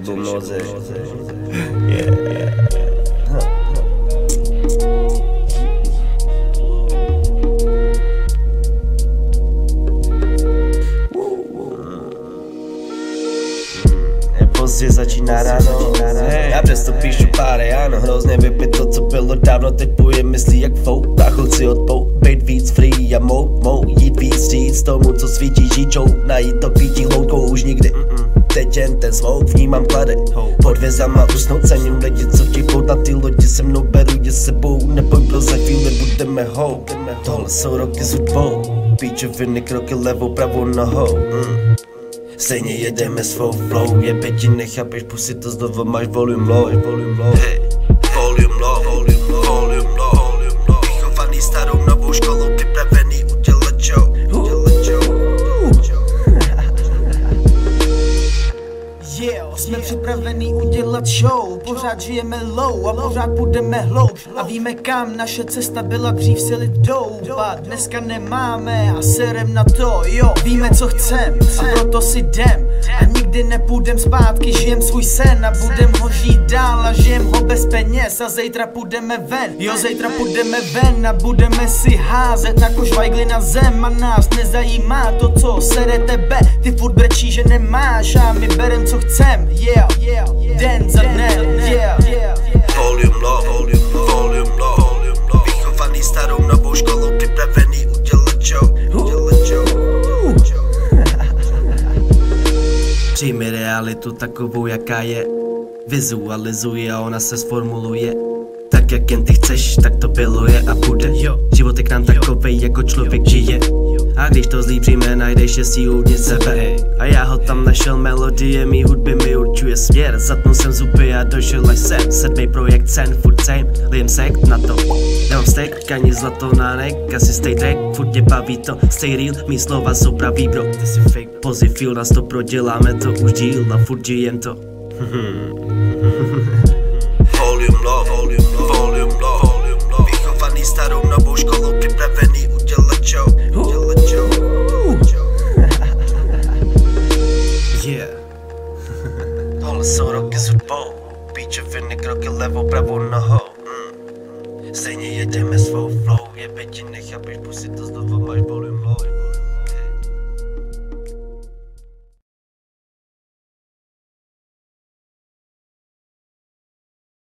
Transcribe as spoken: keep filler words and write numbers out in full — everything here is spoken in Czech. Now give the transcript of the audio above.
šebu moze. Yeah. Pozdě začíná ráno, já přesto píšu pár ráno. Hrozně vypít to, co bylo dávno, teď pojem myslí jak fouk. A kluci odpou, být víc free a mou, mou jít víc říct tomu, co svítí žíčou. Najít to pítí loutkou už nikdy. Teď jen ten smoke vnímám klade. Pod vězama usnout, cením lidi, co vtipou na ty lodi se mnou beru je sebou. Neboj bro, za chvíli budeme hou. Tohle jsou roky s hudbou, píčoviny kroky levou pravou nohou. mm. Stejně jedeme svou flow, je pěti nechápeš, pusy to znovu máš volume low, volume low. Hey, volume low, volume low, volume low, volume low. Vychovaný starou novou školou, připravený udělat show, udělat show. Yeah, jsme připravený udělat show, pořád žijeme low a pořád půjdeme hloub. A víme kam, naše cesta byla dřív si lidou. A dneska nemáme a serem na to, jo. Víme co chcem a proto si jdem. A nikdy nepůjdem zpátky, žijem svůj sen a budem ho žít dál a žijem ho bez peněz. A zítra půjdeme ven, jo zítra půjdeme ven a budeme si házet jako švajgly na zem. A nás nezajímá to, co sere tebe, ty furt brečí, že nemáš a my berem co chcem, yeah, den za dnem, yeah. Volume low, volume low, volume low, volume low. Vychovaný starou novou školou, připravený udělat show, udělat show. Přijmi realitu takovou, jaká je. Vizualizuj a ona se sformuluje. Tak jak jen ty chceš, tak to bylo je a bude. Život je k nám takovej, jako člověk žije. A když to zlý přijme, najdeš štěstí uvnitř sebe. A já ho tam našel, melodie mý hudby mi určuje směr. Zatnul jsem zuby a došel až sem. Sedmý projekt cen, furt same, lijem sekt na to. Dám steak, ani zlato na nek, asi stay track, furt tě baví to. Stay real, mý slova jsou pravý bro, ty si fake. Poziv feel, nás to proděláme to už díl a furt žijem to. Volume low, volume low, volume low, volume low. Vychovaný starou novou školou, připravený udělat show, udělat show. Yeah. Tohle jsou roky s hudbou, píčoviny kroky levou pravou nohou. mm. Stejně jedeme svou flow, je pěti nechápeš, pusy to znovu máš bol.